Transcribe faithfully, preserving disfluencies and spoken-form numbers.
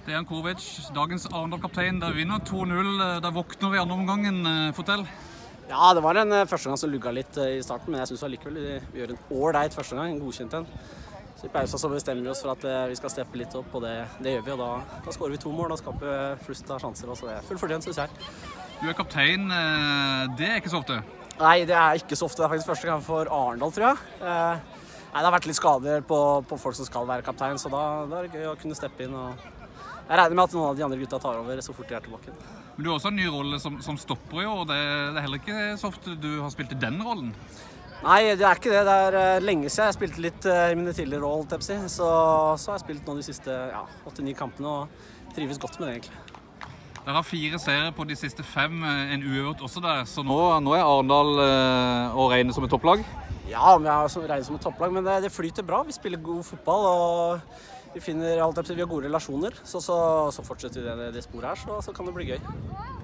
Dejan Korovic, dagens Arendal-kaptein, der vinner to null, der våkner i andre omgangen, Fortell. Ja, det var en første gang som lugga litt i starten, men jeg synes allikevel vi, vi gjør en ålreit første gang, en godkjent en. Så i pausen så bestemmer vi oss for at vi skal steppe litt opp, og det, det gjør vi, og da, da skårer vi to mål, da skaper vi flust av sjanser, og så det er full fortjent, synes jeg. Du er kaptein, det er ikke så ofte? Nei, det er ikke så ofte, det er faktisk første gang for Arendal, tror jeg. Eh, nei, det har vært litt skader på, på folk som skal være kaptein, så da, da er det gøy å kunne steppe inn, og jeg regner med at noen av de andre gutta tar over så fort de er tilbake. Men du har også en ny rolle som, som stopper i år, og det, det er heller ikke så ofte du har spilt i den rollen? Nei, det er ikke det. Det er uh, lenge siden jeg spilte litt uh, i mine tidligere roller, så, så har jeg spilt nå de siste ja, åtte ni kampene og trives godt med det egentlig. Dere har fire serier på de siste fem, en uøvert også der, så nå, nå er Arendal uh, å regne som et topplag? Ja, vi er regnet som et topplag, men det, det flyter bra. Vi spiller god fotball, og vi finner alt, vi har gode relasjoner, så, så, så fortsetter vi det, det sporet her, så, så kan det bli gøy.